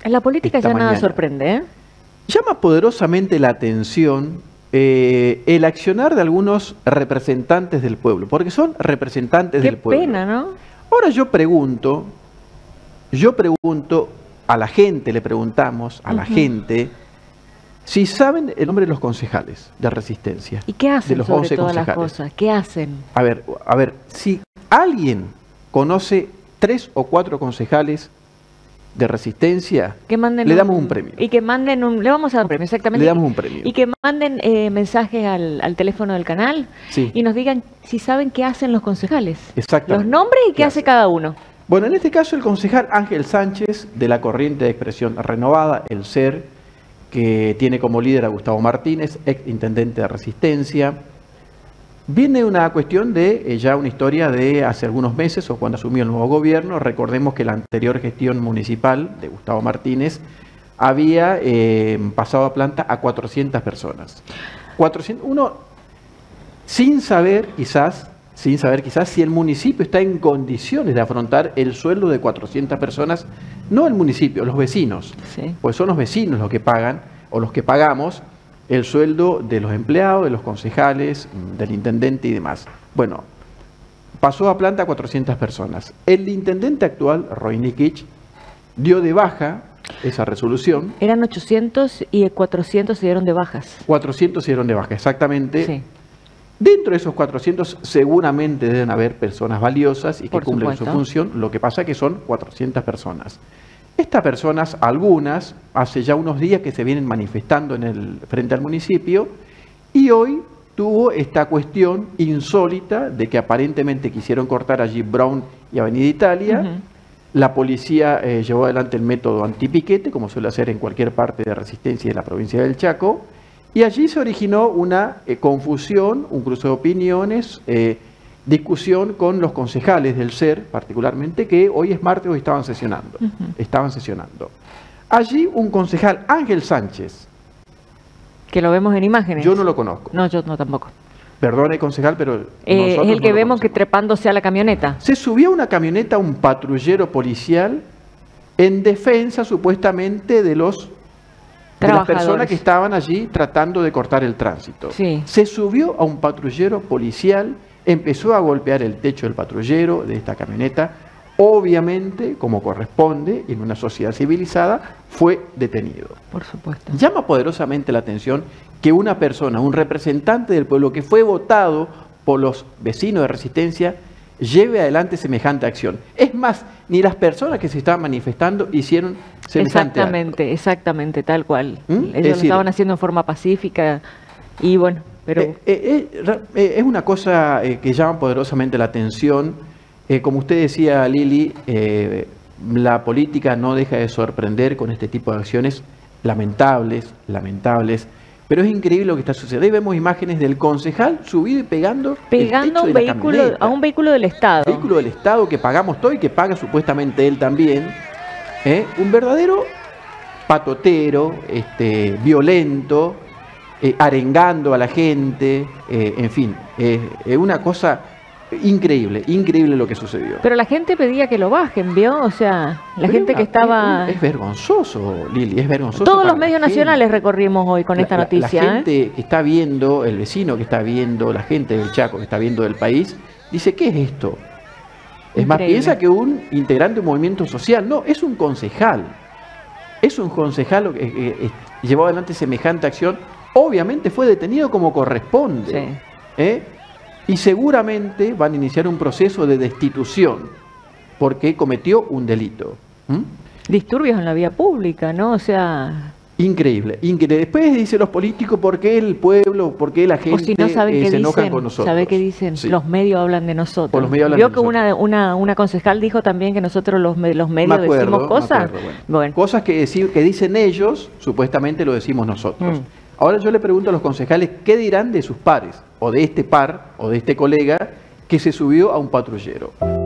En la política esta ya nada mañana. sorprende, ¿eh? Llama poderosamente la atención el accionar de algunos representantes del pueblo, porque son representantes Qué del pueblo. pena, ¿no? Ahora yo pregunto a la gente, le preguntamos a la gente, si saben el nombre de los concejales de Resistencia. ¿Y qué de hacen los sobre 11 todas las concejales. cosas? ¿Qué hacen? A ver, si alguien conoce 3 o 4 concejales de Resistencia, Que manden le damos un premio. Y que manden un... Le vamos a dar un premio, exactamente. Le damos un premio. Y que manden mensajes al teléfono del canal Sí. y nos digan si saben qué hacen los concejales. Exactamente. Los nombres y qué hace cada uno. Bueno, en este caso el concejal Ángel Sánchez, de la Corriente de Expresión Renovada, el SER, que tiene como líder a Gustavo Martínez, ex intendente de Resistencia. Viene una cuestión de ya una historia de hace algunos meses o cuando asumió el nuevo gobierno. Recordemos que la anterior gestión municipal de Gustavo Martínez había pasado a planta a 400 personas. 400, uno sin saber quizás si el municipio está en condiciones de afrontar el sueldo de 400 personas, no el municipio, los vecinos, Sí. pues son los vecinos los que pagan o los que pagamos el sueldo de los empleados, de los concejales, del intendente y demás. Bueno, pasó a planta a 400 personas. El intendente actual, Roy Nikich, dio de baja esa resolución. Eran 800 y 400 se dieron de bajas. 400 se dieron de baja, exactamente. Sí. Dentro de esos 400 seguramente deben haber personas valiosas y que Por cumplen supuesto. su función. Lo que pasa es que son 400 personas. Estas personas, algunas, hace ya unos días que se vienen manifestando frente al municipio y hoy tuvo esta cuestión insólita de que aparentemente quisieron cortar allí Brown y Avenida Italia. La policía llevó adelante el método antipiquete, como suele hacer en cualquier parte de Resistencia de la provincia del Chaco, y allí se originó una confusión, un cruce de opiniones, discusión con los concejales del SER, particularmente, que hoy es martes, hoy estaban sesionando. Allí un concejal, Ángel Sánchez. Que lo vemos en imágenes. Yo no lo conozco. No, yo no tampoco. Perdone, concejal, pero Es nosotros el que no lo vemos que conocemos. trepándose a la camioneta. Se subió a una camioneta un patrullero policial en defensa supuestamente de las personas que estaban allí tratando de cortar el tránsito. Sí. Se subió a un patrullero policial, empezó a golpear el techo del patrullero de esta camioneta. Obviamente, como corresponde en una sociedad civilizada, fue detenido. Por supuesto. Llama poderosamente la atención que una persona, un representante del pueblo que fue votado por los vecinos de Resistencia, lleve adelante semejante acción. Es más, ni las personas que se estaban manifestando hicieron semejante acto. Exactamente, tal cual. Es Ellos lo decir, estaban haciendo en forma pacífica y bueno, pero... es una cosa que llama poderosamente la atención. Como usted decía, Lili, la política no deja de sorprender con este tipo de acciones lamentables, pero es increíble lo que está sucediendo. Ahí vemos imágenes del concejal subido y pegando el techo a un de la camioneta. a un vehículo del Estado. Vehículo del Estado que pagamos todo y que paga supuestamente él también. Un verdadero patotero, violento, arengando a la gente, en fin, es una cosa increíble lo que sucedió. Pero la gente pedía que lo bajen, ¿vio? O sea, la gente que estaba... Es vergonzoso, Lili, es vergonzoso. Todos para los medios la gente. nacionales recorrimos hoy con esta noticia. La gente que está viendo, el vecino que está viendo, la gente del Chaco que está viendo del país, dice, ¿qué es esto? Es más, Increíble. piensa que un integrante de un movimiento social, no, es un concejal. Es un concejal que llevó adelante semejante acción. Obviamente fue detenido como corresponde. Sí. Y seguramente van a iniciar un proceso de destitución porque cometió un delito. Disturbios en la vía pública, ¿no? O sea... Increíble. Después dicen los políticos por qué el pueblo, por qué la gente O si no saben qué se enojan dicen, con nosotros. ¿sabe qué dicen? Sí. Los medios hablan de nosotros. Por los medios hablan ¿Vio de que nosotros. una concejal dijo también que nosotros los medios Me acuerdo, decimos cosas? me acuerdo, Bueno. Cosas que dicen ellos, supuestamente lo decimos nosotros. Ahora yo le pregunto a los concejales, ¿qué dirán de sus pares? O de este par, o de este colega, que se subió a un patrullero.